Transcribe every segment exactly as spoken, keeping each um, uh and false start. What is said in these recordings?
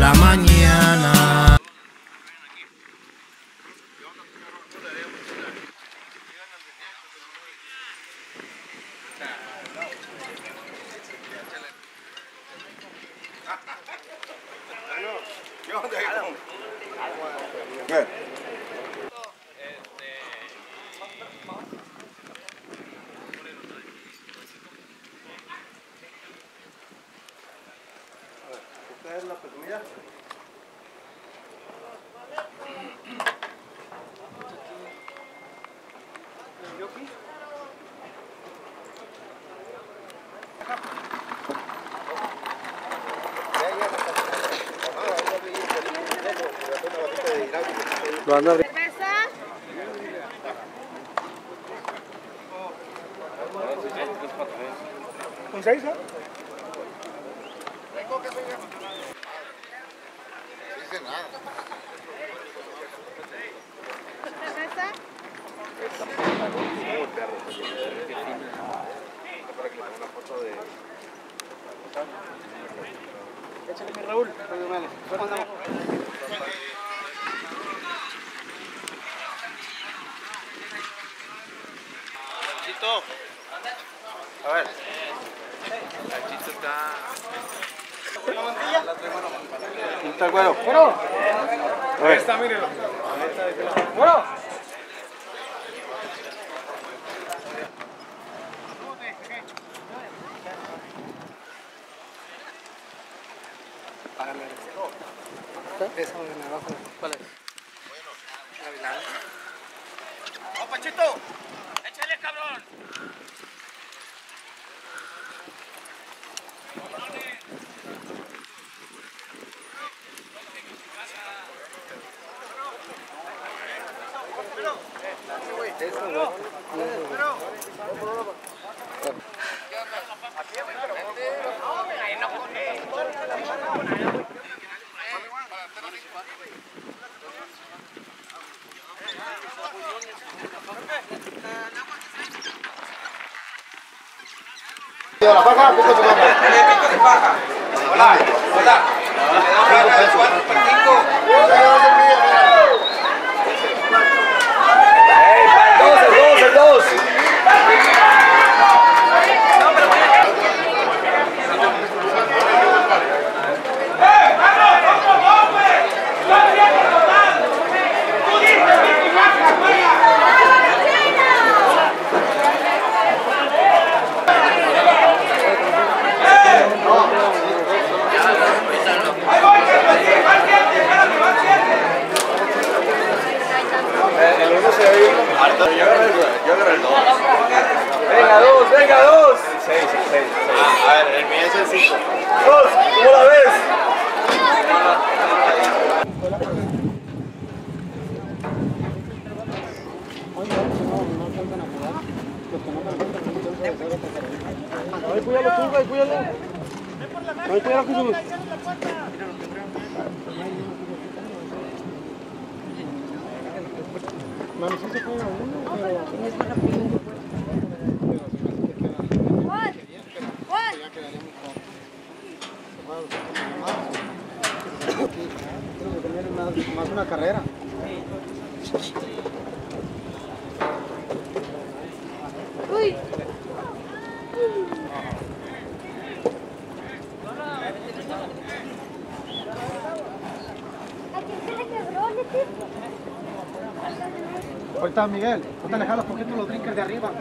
la mañana. ¿Qué? ¿Esta es la pezuña? Lo ando abriendo. ¿Con seis, eh? Dice nada. ¿Cerveza? Para que le ponga una foto de... Échale mi Raúl. Chito. A ver. El Chito está... ¿Una mantilla? ¿Dónde está el güero? ¡Bueno! Ahí está, mírenlo. ¡Bueno! Págale. Esa de abajo. ¿Cuál es? La Vilana. ¡Oh, Pachito! ¡Échale, cabrón! ¿La paja? ¿Pico de paja? ¡Pico de paja! ¡Hola! ¡Hola! ¡El dos, el dos! El uno se ve harto. Yo agarré el, yo agarré el dos. Venga, dos, venga, dos. El seis, el seis. Ah, a ver, el mío es el cinco. Dos, ¿cómo la ves? Ay, cuídalo tú, güey, cuídalo. Ay, cuídalo, Jesús. Mami, sí se fue a uno, pero... ¿Cuál? ¿Cuál? Ya quedaríamos con... Creo que tener más, más una carrera. Uy. ¿A quién se le quebró, Leti? Ahorita, Miguel, ahorita le jalas poquito los drinkers de arriba.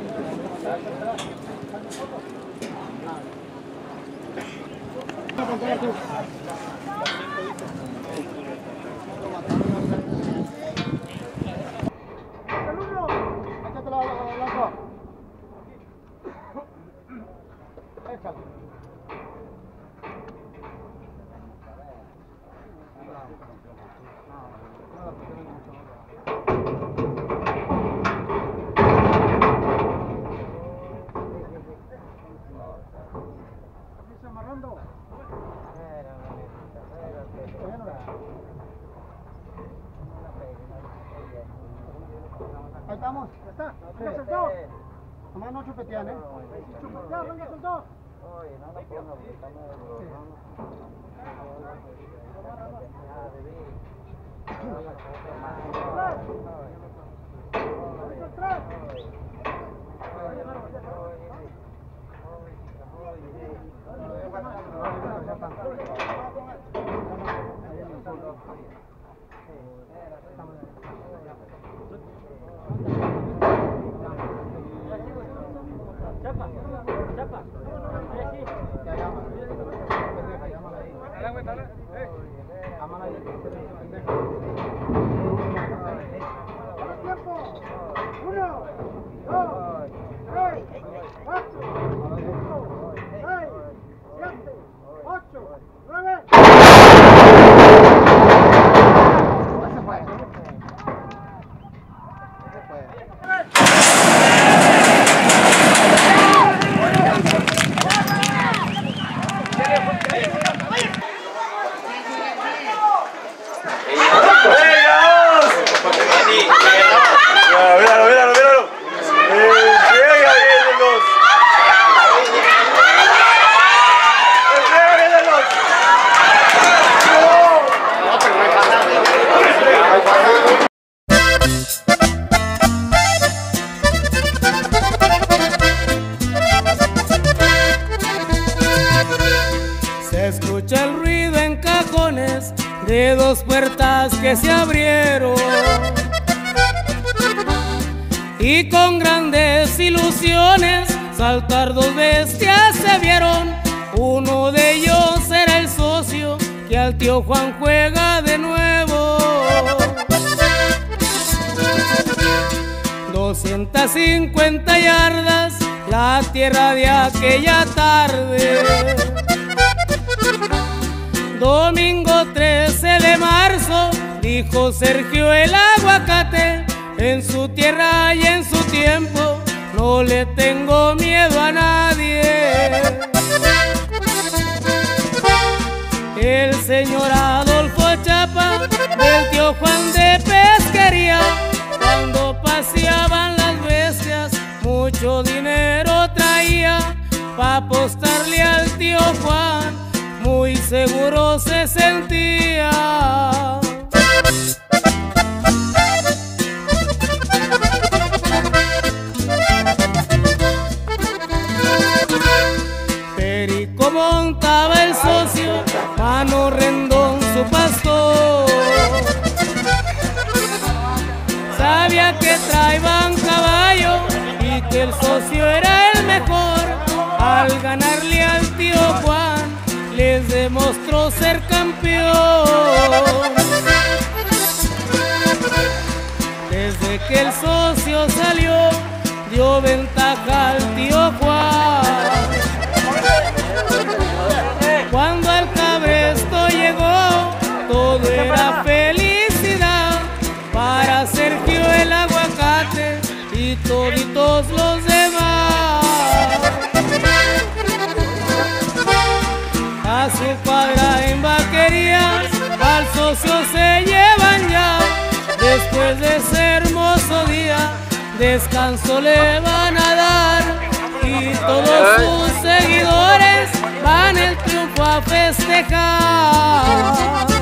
Amarrando. Ahí estamos, ya está. Venga, el dos. Nomás no chupetean, ¿eh? Ya, venga, el dos. Oye, no lo pongo, porque está medio duro. Míralo, míralo, míralo. Eh, llega bien el dos. Llega bien el dos. No, pero no hay falta. No hay falta. Se escucha el ruido en cajones de dos puertas que se abrieron. Y con grandes ilusiones saltar dos bestias se vieron. Uno de ellos era el socio que al tío Juan juega de nuevo. doscientas cincuenta yardas la tierra de aquella tarde. Domingo trece de marzo, dijo Sergio el aguacate. En su tierra y en su tiempo no le tengo miedo a nadie. El señor Adolfo Chapa, del tío Juan de pesquería, cuando paseaban las bestias mucho dinero traía. Pa' apostarle al tío Juan muy seguro se sentía. Perico montaba el socio, Mano Rendón su pastor. Sabía que traían caballo y que el socio era el mejor. Al ganarle al tío Juan les demostró ser campeón. Desde que el socio salió dio ventaja al tío Juan. Cuando al cabresto llegó todo era felicidad para Sergio el aguacate y toditos los demás. A su cuadra en vaquerías al socio se llevan ya. Después de ese hermoso día descanso le van a dar y todos sus seguidores van el triunfo a festejar.